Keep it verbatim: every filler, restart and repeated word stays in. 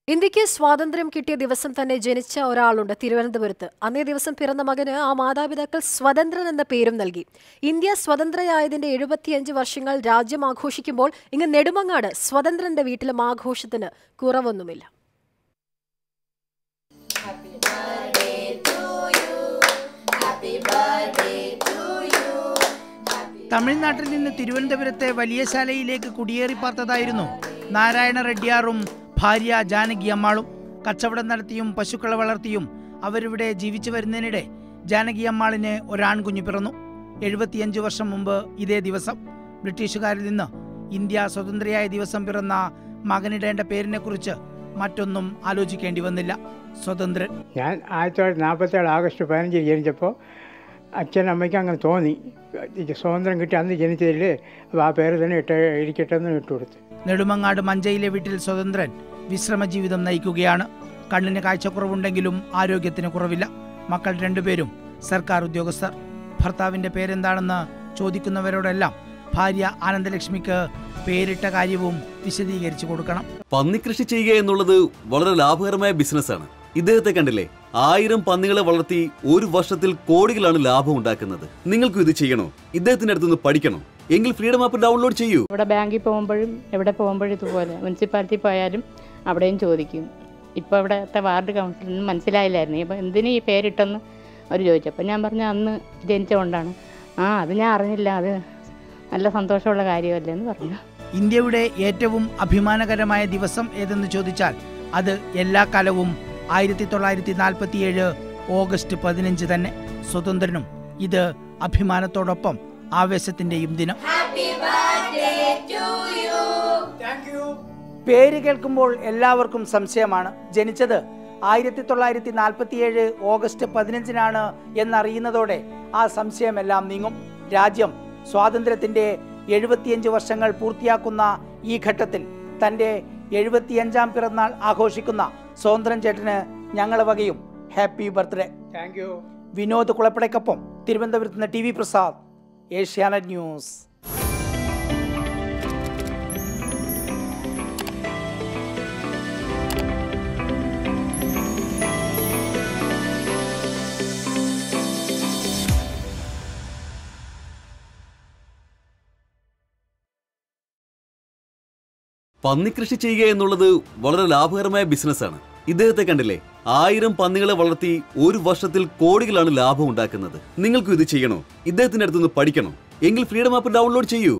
ഇന്ത്യക്ക് സ്വാതന്ത്ര്യം കിട്ടിയ ദിവസം തന്നെ ജനിച്ച ഒരാളുണ്ട് തിരുവനന്തപുരത്ത്. അന്നേ ദിവസം പിറന്ന മകന് ആ മാതാപിതാക്കൾ സ്വതന്ത്രൻ എന്ന പേരും നൽകി. ഇന്ത്യ സ്വതന്ത്രയായതിന്റെ എഴുപത്തിയഞ്ച് വർഷങ്ങൾ രാജ്യം ആഘോഷിക്കുമ്പോൾ ഇങ്ങ് നെടുമങ്ങാട് സ്വതന്ത്രന്റെ വീട്ടിലും ആഘോഷത്തിന് കുറവൊന്നുമില്ല. തമിഴ്നാട്ടിൽ നിന്ന് തിരുവനന്തപുരത്തെ വലിയ ശാലയിലേക്ക് കുടിയേറി പാർത്തതായിരുന്നു നാരായണ റെഡ്ഡിയാറും ഭാര്യ ജാനകി അമ്മാളും. കച്ചവടം നടത്തിയും പശുക്കളെ വളർത്തിയും അവരിവിടെ ജീവിച്ചു വരുന്നതിനിടെ ജാനകി അമ്മാളിന് ഒരാൺകുഞ്ഞു പിറന്നു. എഴുപത്തിയഞ്ച് വർഷം മുമ്പ് ഇതേ ദിവസം ബ്രിട്ടീഷുകാരിൽ നിന്ന് ഇന്ത്യ സ്വതന്ത്രയായ ദിവസം പിറന്ന മകനിടേണ്ട പേരിനെ കുറിച്ച് മറ്റൊന്നും ആലോചിക്കേണ്ടി വന്നില്ല. സ്വതന്ത്രൻ. ഞാൻ ആയിരത്തി തൊള്ളായിരത്തി നാൽപ്പത്തേഴ് ആഗസ്റ്റ് പതിനഞ്ചിൽ ജനിച്ചപ്പോൾ അച്ഛനും അമ്മയ്ക്ക് അങ്ങനെ തോന്നി, സ്വാതന്ത്ര്യം കിട്ടി അന്ന് ജനിച്ചതില്ലേ, അപ്പോൾ ആ പേര് തന്നെ ഇട്ട് ഇരിക്കട്ടെ എന്ന് ഇട്ടുകൊടുത്തു. നെടുമങ്ങാട് മഞ്ചയിലെ വീട്ടിൽ സ്വതന്ത്രൻ വിശ്രമ ജീവിതം നയിക്കുകയാണ്. കണ്ണിന് കാഴ്ചക്കുറവുണ്ടെങ്കിലും ആരോഗ്യത്തിന് കുറവില്ല. മക്കൾ രണ്ടുപേരും സർക്കാർ ഉദ്യോഗസ്ഥർ. ഭർത്താവിന്റെ പേരെന്താണെന്ന് ചോദിക്കുന്നവരോടെല്ലാം ഭാര്യ ആനന്ദലക്ഷ്മിക്ക് പേരിട്ട കാര്യവും വിശദീകരിച്ചു കൊടുക്കണം. പന്നിക്കൃഷി ചെയ്യുക എന്നുള്ളത് വളരെ ലാഭകരമായ ബിസിനസ്സാണ്. ഇദ്ദേഹത്തെ കണ്ടില്ലേ, ആയിരം പന്നികളെ വളർത്തി ഒരു വർഷത്തിൽ കോടികളാണ് ലാഭം ഉണ്ടാക്കുന്നത്. നിങ്ങൾക്കും ഇത് ചെയ്യണോ? ഇദ്ദേഹത്തിന്റെ അടുത്തുനിന്ന് പഠിക്കണോ? എങ്കിൽ ഫ്രീഡം ആപ്പ് ഡൗൺലോഡ് ചെയ്യൂ. ഇവിടെ ബാങ്കിൽ പോകുമ്പോഴും എവിടെ പോകുമ്പോഴും ഇതുപോലെ മുനിസിപ്പാലിറ്റി പോയാലും അവിടെയും ചോദിക്കും. ഇപ്പോൾ ഇവിടുത്തെ വാർഡ് കൗൺസിലിന് മനസ്സിലായില്ലായിരുന്നു, ഇപ്പം എന്തിനു ഈ പേരിട്ടെന്ന് അവർ ചോദിച്ചു. അപ്പം ഞാൻ പറഞ്ഞു അന്ന് ജനിച്ചുകൊണ്ടാണ്. ആ അത് ഞാൻ അറിഞ്ഞില്ല, അത് നല്ല സന്തോഷമുള്ള കാര്യമല്ലേ എന്ന് പറഞ്ഞു. ഇന്ത്യയുടെ ഏറ്റവും അഭിമാനകരമായ ദിവസം ഏതെന്ന് ചോദിച്ചാൽ അത് എല്ലാ കാലവും ആയിരത്തി തൊള്ളായിരത്തി നാൽപ്പത്തിയേഴ് ഓഗസ്റ്റ് പതിനഞ്ച് തന്നെ. സ്വതന്ത്രനും ഇത് അഭിമാനത്തോടൊപ്പം ആവേശത്തിന്റെയും ദിനം. പേര് കേൾക്കുമ്പോൾ എല്ലാവർക്കും സംശയമാണ്. ജനിച്ചത് ആയിരത്തി തൊള്ളായിരത്തി നാൽപ്പത്തിയേഴ് ഓഗസ്റ്റ് പതിനഞ്ചിനാണ് എന്നറിയുന്നതോടെ ആ സംശയമെല്ലാം നീങ്ങും. രാജ്യം സ്വാതന്ത്ര്യത്തിന്റെ എഴുപത്തിയഞ്ച് വർഷങ്ങൾ പൂർത്തിയാക്കുന്ന ഈ ഘട്ടത്തിൽ തന്റെ എഴുപത്തിയഞ്ചാം പിറന്നാൾ ആഘോഷിക്കുന്ന സ്വതന്ത്രൻ ചേട്ടന് ഞങ്ങളെ വകയും happy birthday. Thank you. Vinod കുളപ്പടയ്ക്കൊപ്പം തിരുവനന്തപുരത്ത് നിന്ന് T V Prasad, Asianet news. പന്നിക്കൃഷി ചെയ്യുക എന്നുള്ളത് വളരെ ലാഭകരമായ ബിസിനസ്സാണ്. ഇദ്ദേഹത്തെ കണ്ടില്ലേ, ആയിരം പന്നികളെ വളർത്തി ഒരു വർഷത്തിൽ കോടികളാണ് ലാഭം ഉണ്ടാക്കുന്നത്. നിങ്ങൾക്കും ഇത് ചെയ്യണോ? ഇദ്ദേഹത്തിന്റെ അടുത്തുനിന്ന് പഠിക്കണോ? എങ്കിൽ ഫ്രീഡം ആപ്പ് ഡൗൺലോഡ് ചെയ്യൂ.